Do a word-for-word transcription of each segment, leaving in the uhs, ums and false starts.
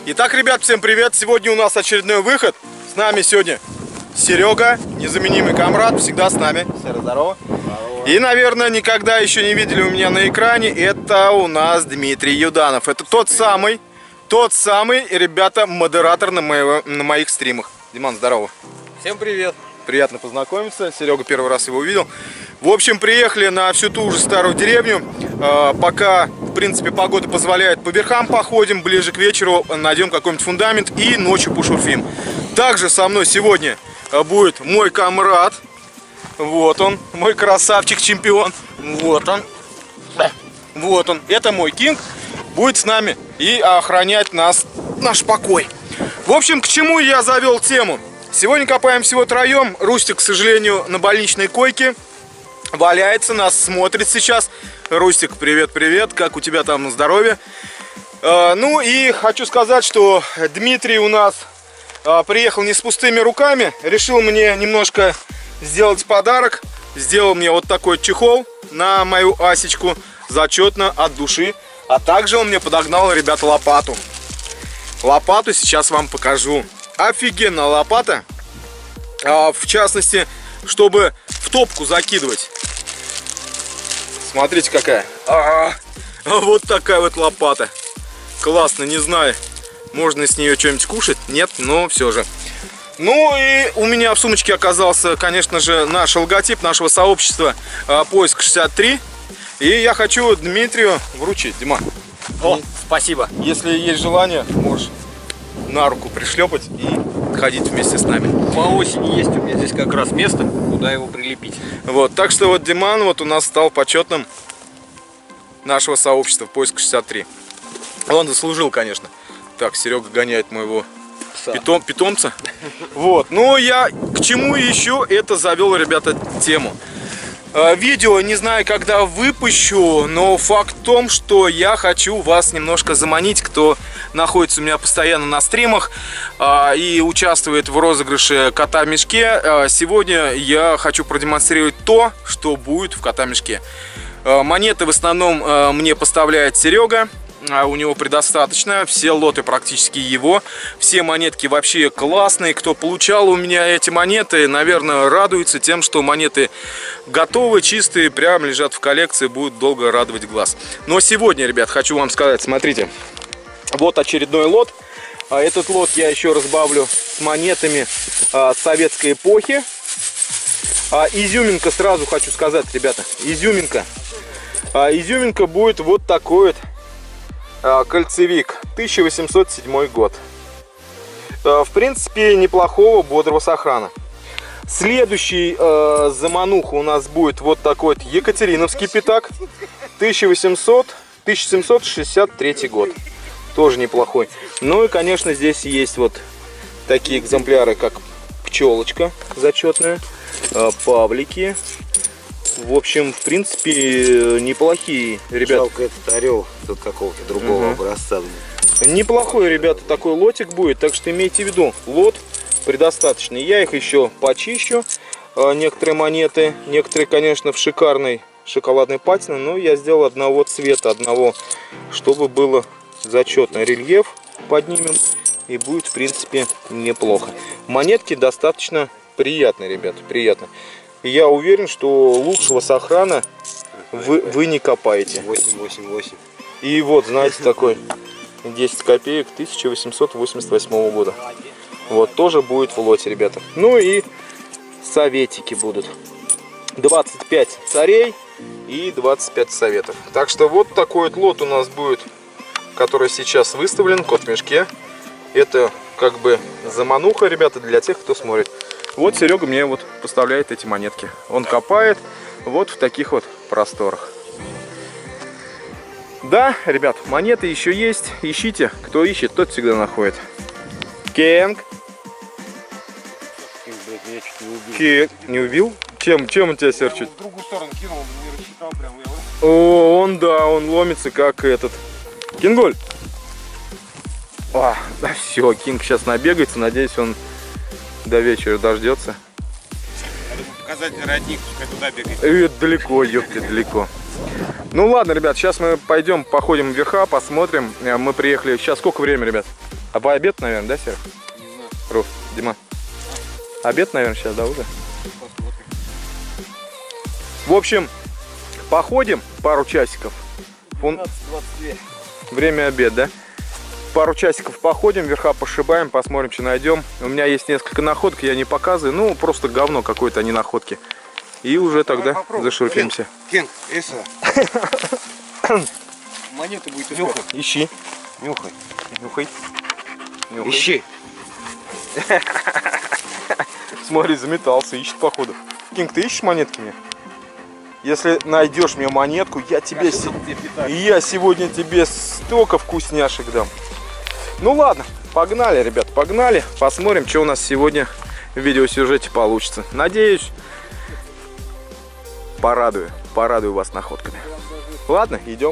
Итак, ребят, всем привет! Сегодня у нас очередной выход. С нами сегодня Серега, незаменимый комрад, всегда с нами. Серый, здорово. Здорово. И, наверное, никогда еще не видели у меня на экране, это у нас Дмитрий Юданов. Это тот самый, тот самый, ребята, модератор на, моего, на моих стримах. Диман, здорово. Всем привет. Приятно познакомиться. Серега первый раз его увидел. В общем, приехали на всю ту же старую деревню. Пока, в принципе, погода позволяет, по верхам походим, ближе к вечеру найдем какой-нибудь фундамент и ночью пошурфим. Также со мной сегодня будет мой комрад. Вот он, мой красавчик-чемпион. Вот он. Вот он. Это мой Кинг. Будет с нами и охранять нас, наш покой. В общем, к чему я завел тему? Сегодня копаем всего троем. Рустик, к сожалению, на больничной койке валяется, нас смотрит сейчас. Рустик, привет-привет, как у тебя там здоровье? А, ну и хочу сказать, что Дмитрий у нас а, приехал не с пустыми руками. Решил мне немножко сделать подарок. Сделал мне вот такой чехол на мою асечку. Зачетно, от души. А также он мне подогнал, ребята, лопату. Лопату сейчас вам покажу. Офигенная лопата. А, в частности, чтобы в топку закидывать. Смотрите какая. А -а -а, вот такая вот лопата. Классно, не знаю, можно с нее что-нибудь кушать. Нет, но все же. Ну и у меня в сумочке оказался, конечно же, наш логотип нашего сообщества Поиск шестьдесят три. И я хочу Дмитрию вручить. Дима. О, спасибо. Если есть желание, можешь на руку пришлепать и ходить вместе с нами. По осени есть у меня здесь как раз место, куда его прилепить. Вот, так что вот Диман вот у нас стал почетным нашего сообщества Поиск шестьдесят три. Он заслужил, конечно. Так, Серега гоняет моего питом, питомца. Вот, ну я к чему еще это завел, ребята, тему. Видео не знаю, когда выпущу, но факт в том, что я хочу вас немножко заманить, кто находится у меня постоянно на стримах а, и участвует в розыгрыше кота в мешке. А, сегодня я хочу продемонстрировать то, что будет в кота в мешке. А, монеты в основном а, мне поставляет Серега. У него предостаточно, все лоты практически его, все монетки вообще классные. Кто получал у меня эти монеты, наверное, радуется тем, что монеты готовы, чистые, прям лежат в коллекции, будут долго радовать глаз. Но сегодня, ребят, хочу вам сказать, смотрите, вот очередной лот. Этот лот я еще разбавлю с монетами советской эпохи. Изюминка, сразу хочу сказать, ребята, изюминка. Изюминка будет вот такой вот кольцевик, тысяча восемьсот седьмой год. В принципе, неплохого, бодрого сохрана. Следующий э, замануха у нас будет вот такой вот екатериновский пятак, тысяча восемьсот тысяча семьсот шестьдесят третий год. Тоже неплохой. Ну и, конечно, здесь есть вот такие экземпляры, как пчелочка зачетная, э, павлики. В общем, в принципе, неплохие, ребята. Жалко, этот орел тут какого-то другого угу. образца. Неплохой, ребята, такой лотик будет. Так что имейте в виду, лот предостаточный. Я их еще почищу. Некоторые монеты, некоторые, конечно, в шикарной шоколадной патине. Но я сделал одного цвета, одного, чтобы было зачетно. Рельеф поднимем. И будет, в принципе, неплохо. Монетки достаточно приятные, ребята, приятно. Я уверен, что лучшего сохрана вы, вы не копаете. восемь восемь восемь. И вот, знаете, такой десять копеек тысяча восемьсот восемьдесят восьмого года. Вот, тоже будет в лоте, ребята. Ну и советики будут. двадцать пять царей и двадцать пять советов. Так что вот такой вот лот у нас будет, который сейчас выставлен, кот в мешке. Это как бы замануха, ребята, для тех, кто смотрит. Вот Серега мне вот поставляет эти монетки. Он копает вот в таких вот просторах. Да, ребят, монеты еще есть. Ищите. Кто ищет, тот всегда находит. Кинг. Кинг. Не убил? Чем, чем он тебя серчит? В другую сторону кинул, не рассчитал прям. О, он, да, он ломится как этот. Кинголь. А, да все, Кинг сейчас набегается. Надеюсь, он до вечера дождется. Надо показать родник, пускай туда бегает. Это далеко, ёпты, далеко. Ну ладно, ребят, сейчас мы пойдем, походим вверха, посмотрим. Мы приехали, сейчас сколько время, ребят? А по обед, наверное, да, Серег? Не знаю. Руф, Дима. Обед, наверное, сейчас, да, уже? Посмотрим. В общем, походим пару часиков. Фун... двадцать двадцать две. Время обед, да? Пару часиков походим, верха пошибаем, посмотрим, что найдем. У меня есть несколько находок, я не показываю. Ну, просто говно какое-то, а не находки. И уже тогда зашурфимся. Кенг, Эса. Монеты будет искать. Нюхай. Ищи. Нюхай. Нюхай. Нюхай. Ищи. Смотри, заметался, ищет походу. Кинг, ты ищешь монетки мне? Если найдешь мне монетку, я тебе, се... я сегодня тебе столько вкусняшек дам. Ну ладно, погнали, ребят, погнали. Посмотрим, что у нас сегодня в видеосюжете получится. Надеюсь, порадую, порадую вас находками. Ладно, идем.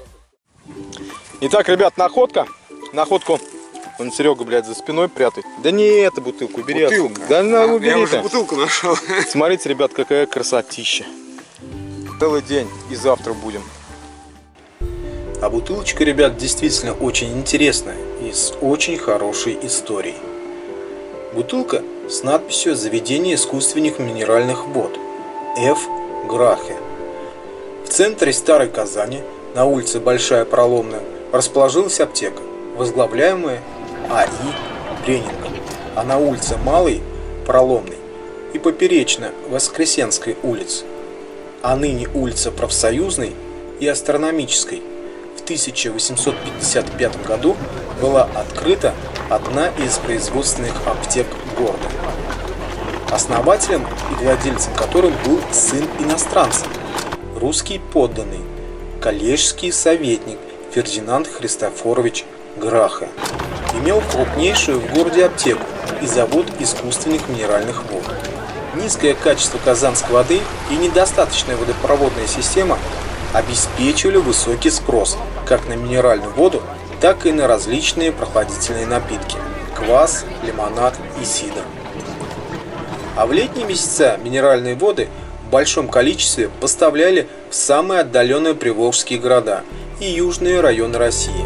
Итак, ребят, находка. Находку он, Серега, блядь, за спиной прятает. Да не эту бутылку, убери. Бутылка. Да на, убери. Я уже бутылку нашел. Смотрите, ребят, какая красотища. Целый день и завтра будем. А бутылочка, ребят, действительно очень интересная и с очень хорошей историей. Бутылка с надписью «Заведение искусственных минеральных вод» Ф. Грахе. В центре Старой Казани, на улице Большая Проломная, расположилась аптека, возглавляемая А И Бренингом, а на улице Малой Проломной и поперечно Воскресенской улице, а ныне улица Профсоюзной и Астрономической, в тысяча восемьсот пятьдесят пятом году была открыта одна из производственных аптек города, основателем и владельцем которых был сын иностранца, русский подданный, коллежский советник Фердинанд Христофорович Грахе. Имел крупнейшую в городе аптеку и завод искусственных минеральных вод. Низкое качество казанской воды и недостаточная водопроводная система обеспечивали высокий спрос как на минеральную воду, так и на различные прохладительные напитки – квас, лимонад и сидр. А в летние месяца минеральные воды в большом количестве поставляли в самые отдаленные приволжские города и южные районы России.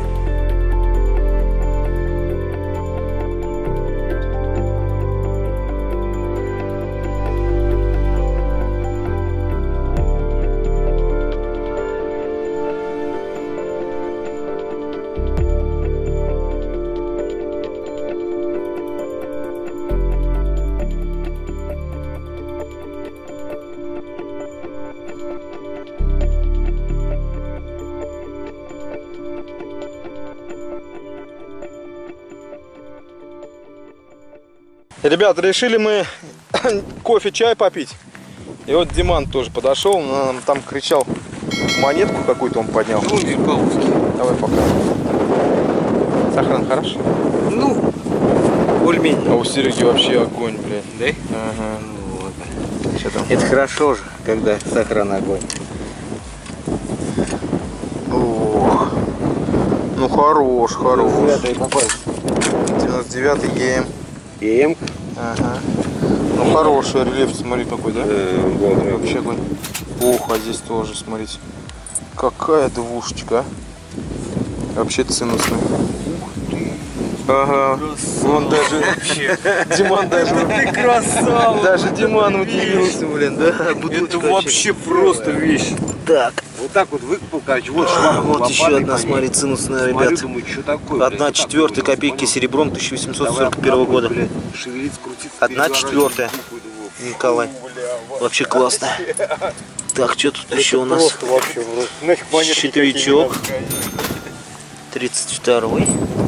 Ребята, решили мы кофе, чай попить. И вот Диман тоже подошел, нам там кричал, монетку какую-то он поднял. Ну, зеркаловский. Давай покажем. Сохран хороший? Ну, более-менее. А у Сереги вообще огонь, блядь. Да? Ага. Ну, вот. Что там? Это хорошо же, когда сохран огонь. Ох. Ну хорош, хорош. девяносто девятый ЕМ. ЕМ. Ага. Ну хороший рельеф, смотри какой, да? Да, вообще огонь. Ох, а здесь тоже, смотрите. Какая двушечка. Вообще цинусная. Ага. Вон даже Диман даже. Ты красава! Даже Диман удивился, блин, да? Это вообще просто вещь. Так. Вот так вот выкопал, короче, вот швабру. Вот еще одна, смотри, цинусная, ребят. Смотрю, думаю, что такое, Одна блядь, четвертая так, копейки понял? серебром тысяча восемьсот Давай сорок первого года. блядь, шевелиться, крутиться, Одна переворачивать, четвертая. тупо, думаю, Николай. Вообще классно. Так, что тут еще у нас? просто вообще, просто. Нафиг монетки Щитовичок. какие не тридцать второй.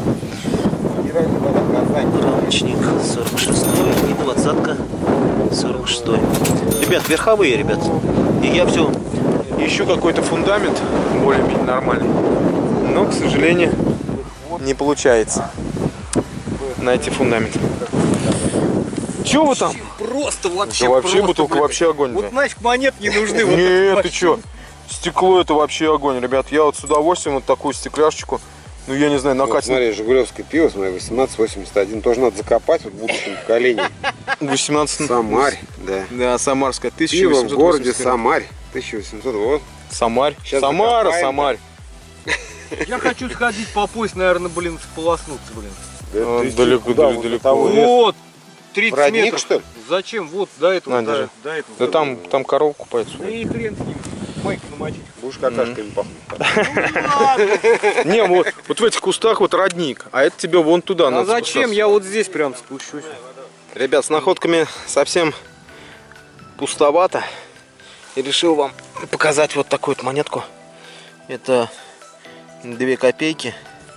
надо. Рамочник сорок шестой и двадцатка сорок шестой. Ребят, верховые, ребят. И я все ищу какой-то фундамент более-менее нормальный. Но, к сожалению, не получается найти фундамент. Че вы там? Просто вообще. Да вообще просто, бутылка блядь. вообще огонь. Вот блядь. нафиг монет не нужны. вот Нет, это ты вообще. чё? Стекло это вообще огонь, ребят. Я вот с удовольствием вот такую стекляшечку, ну я не знаю, Вот, накатить. смотри, жигулевское пиво, смотри, восемнадцать восемьдесят один. Тоже надо закопать вот в будущем поколении. восемнадцать. Самарь, да. Да, самарская. тысяча Пиво в восемьсот городе восемьдесят первый. Самарь. тысяча восемьсот, вот. Самарь. Сейчас Самара, закопаем, Самарь. Я хочу сходить по пояс, наверное, блин, сполоснуться, блин. Да, А, ты далеко, куда? далеко, Вот далеко. до того леса. Вот, тридцать Родник, метров. что ли? Зачем? Вот до этого, На, до, держи. до этого. Да там, там корова купается. Да и хрен с ним. Майку намочить. Будешь какашками пахнуть. Не, вот, вот в этих кустах вот родник, а это тебе вон туда А надо зачем? спускаться. Я вот здесь прям спущусь. Ребят, с находками совсем пустовато. И решил вам показать вот такую вот монетку. Это две копейки.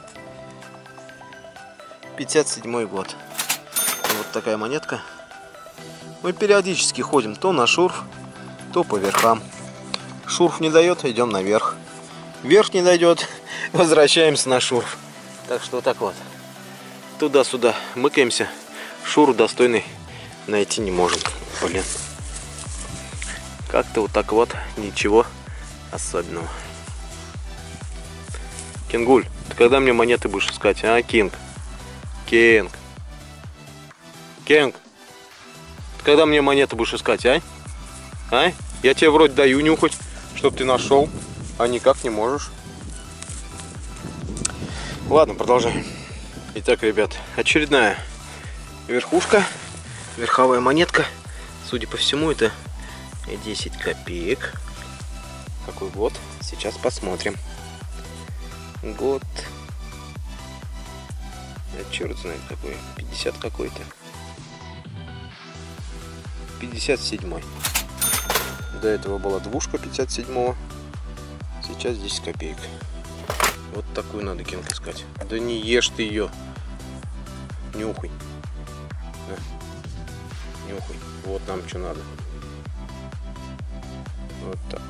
пятьдесят седьмой год. Вот такая монетка. Мы периодически ходим то на шурф, то по верхам. Шурф не дает, идем наверх. Вверх не дойдет, возвращаемся на шурф. Так что вот так вот. Туда-сюда мыкаемся. Шурф достойный найти не можем. Блин. Как-то вот так вот. Ничего особенного. Кингуль, ты когда мне монеты будешь искать, а, Кинг? Кинг. Кинг. Ты когда мне монеты будешь искать, а? А? Я тебе вроде даю нюхать, чтоб ты нашел, а никак не можешь. Ладно, продолжаем. Итак, ребят, очередная верхушка, верховая монетка. Судя по всему, это десять копеек. Какой год? Сейчас посмотрим. Год. А черт знает какой. пятьдесят какой-то. пятьдесят седьмой. До этого была двушка пятьдесят седьмого. Сейчас десять копеек. Вот такую надо, Кинг, искать. Да не ешь ты ее. Нюхай. Да. Нюхай. Вот нам что надо. Вот так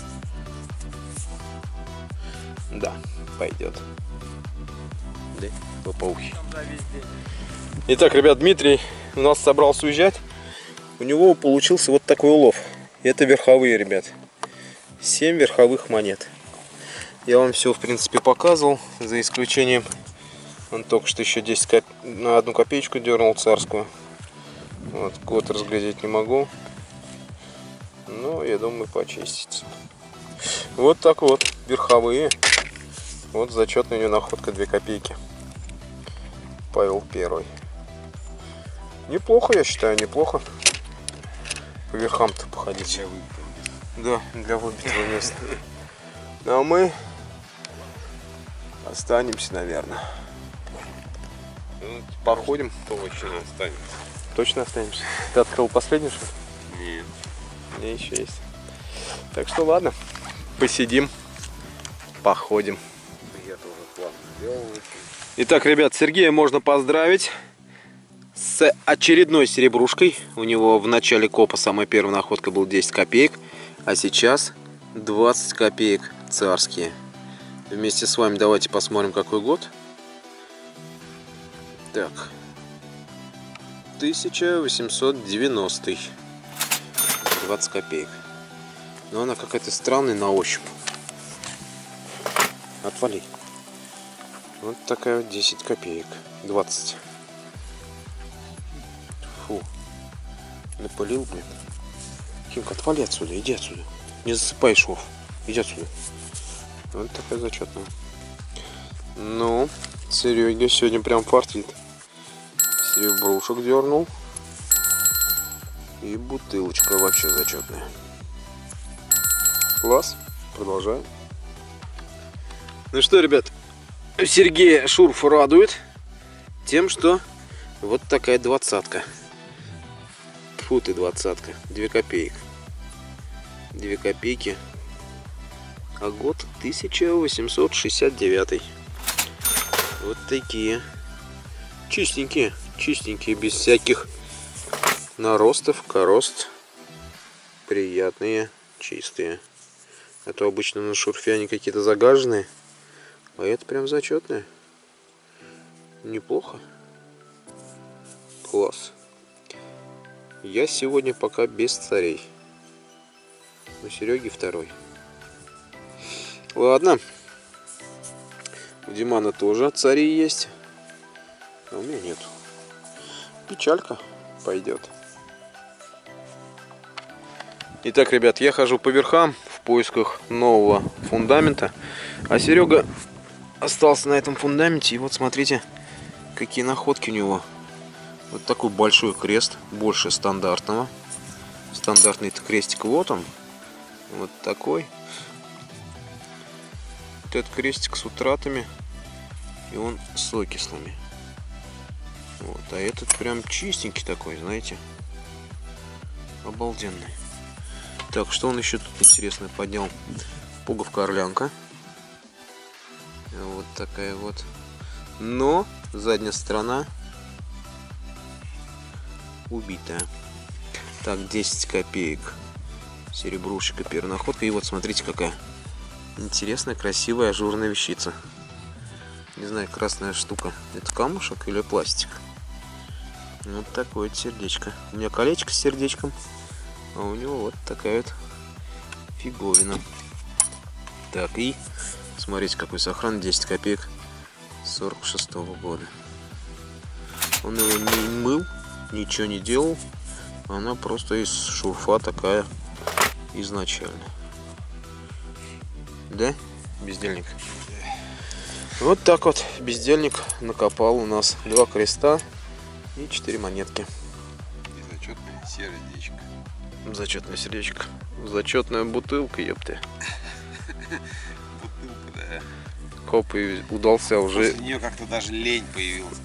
вот. Да, пойдет. Да, лопоухий. Итак, ребят, Дмитрий у нас собрался уезжать. У него получился вот такой улов. Это верховые, ребят. семь верховых монет. Я вам все, в принципе, показывал. За исключением, он только что еще десять коп... на одну копеечку дернул царскую. Вот, год разглядеть не могу. Но я думаю, почистится. Вот так вот, верховые. Вот зачетная у него находка две копейки. Павел Первый. Неплохо, я считаю, неплохо. По верхам-то походить. Да, для выбитого места. Ну а мы останемся, наверное. Ну, походим. Точно останемся. Точно останемся. Ты открыл последний, что ли? Нет. У меня еще есть. Так что ладно, посидим, походим. Я тоже план сделал. Итак, ребят, Сергея можно поздравить с очередной серебрушкой. У него в начале копа самая первая находка была десять копеек, а сейчас двадцать копеек царские. Вместе с вами давайте посмотрим, какой год. Так, тысяча восемьсот девяностый. двадцать копеек. Но она какая-то странная на ощупь. Отвали. Вот такая вот десять копеек. двадцать. Фу. Напылил, блин. Кимка, отвали отсюда, иди отсюда. Не засыпай шов. Иди отсюда. Вот такая зачетная. Ну, Серега сегодня прям фартит. Серебрушек дернул. И бутылочка вообще зачетная. Класс. Продолжаем. Ну что, ребят, Сергея шурф радует тем, что вот такая двадцатка. Фу ты, двадцатка. Две копеек. Две копейки. А год тысяча восемьсот шестьдесят девятый. Вот такие. Чистенькие. Чистенькие, без всяких наростов, корост. Приятные, чистые. А то обычно на шурфе они какие-то загаженные. А это прям зачетные. Неплохо. Класс. Я сегодня пока без царей. У Сереги второй. Ладно. У Димана тоже цари есть. А у меня нет. Печалька пойдет. Итак, ребят, я хожу по верхам в поисках нового фундамента. А Серега остался на этом фундаменте. И вот смотрите, какие находки у него. Вот такой большой крест, больше стандартного. Стандартный крестик, вот он. Вот такой. Вот этот крестик с утратами. И он с окислами. Вот, а этот прям чистенький такой, знаете. Обалденный. Так, что он еще тут интересное поднял? Пуговка-орлянка. Вот такая вот. Но задняя сторона убитая. Так, десять копеек. Серебрушечка, первая находка. И вот смотрите, какая интересная, красивая, ажурная вещица. Не знаю, красная штука. Это камушек или пластик? Вот такое вот сердечко. У меня колечко с сердечком. А у него вот такая вот фиговина. Так, и смотрите, какой сохран. десять копеек сорок шестого года. Он его не мыл, ничего не делал. Она просто из шурфа такая изначально. Да, бездельник? Вот так вот бездельник накопал у нас два креста и четыре монетки. И зачетное сердечко. Зачетное сердечко. Зачетная бутылка, ёпты. Бутылка, да. Хоп, и удался уже. После нее как-то даже лень появилась.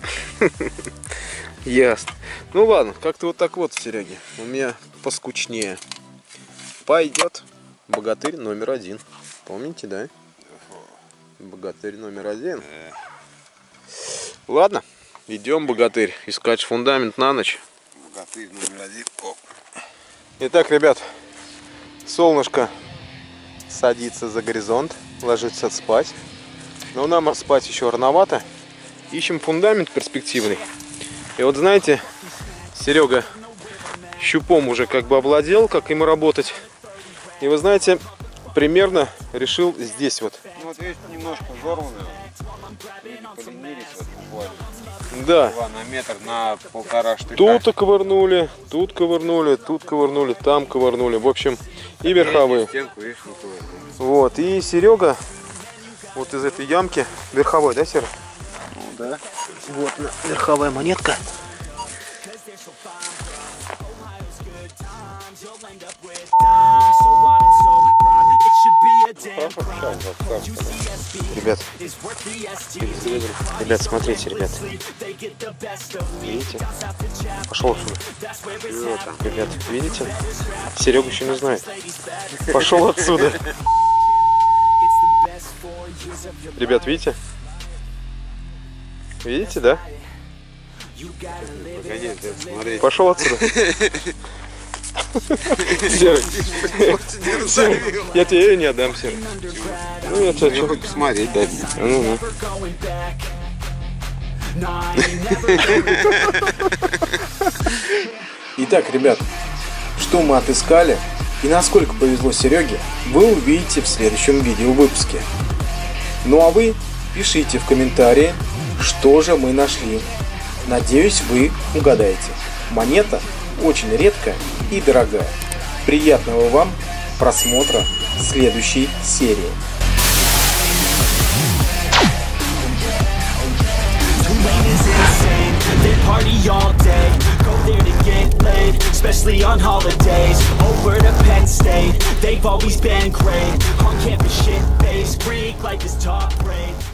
Ясно. Ну ладно, как-то вот так вот, Сереги. У меня поскучнее. Пойдет богатырь номер один. Помните, да? Богатырь номер один. Ладно, идем, богатырь, искать фундамент на ночь. Богатырь номер один. Оп. Итак, ребят, солнышко садится за горизонт, ложится спать. Но нам спать еще рановато. Ищем фундамент перспективный. И вот знаете, Серега щупом уже как бы овладел, как ему работать. И вы знаете, примерно решил здесь вот. Ну вот видите, немножко взорвано. Поленились вот буквально. Да. Два на метр, на полтора штыка. Тут ковырнули, тут ковырнули, тут ковырнули, там ковырнули. В общем, и верховые. Стенку, видишь, вот его. Вот, и Серега вот из этой ямки, верховой, да, Серега? Ну да. Вот верховая монетка. Ребят, ребят, смотрите, ребят. Видите? Пошел отсюда. Ребят, видите? Серега еще не знает. Пошел отсюда. Ребят, видите? Видите, да? Погоди, смотри. Пошел отсюда. Серый, Серый, я тебе ее не отдам, Серый. Ну, я тебе хоть посмотреть, да? Ну, ну. Итак, ребят, что мы отыскали и насколько повезло Сереге, вы увидите в следующем видеовыпуске. Ну а вы пишите в комментарии, что же мы нашли. Надеюсь, вы угадаете. Монета очень редкая и дорогая. Приятного вам просмотра следующей серии. Party all day, go there to get laid, especially on holidays. Over to Penn State, they've always been great. On campus shit face, Greek life is top grade.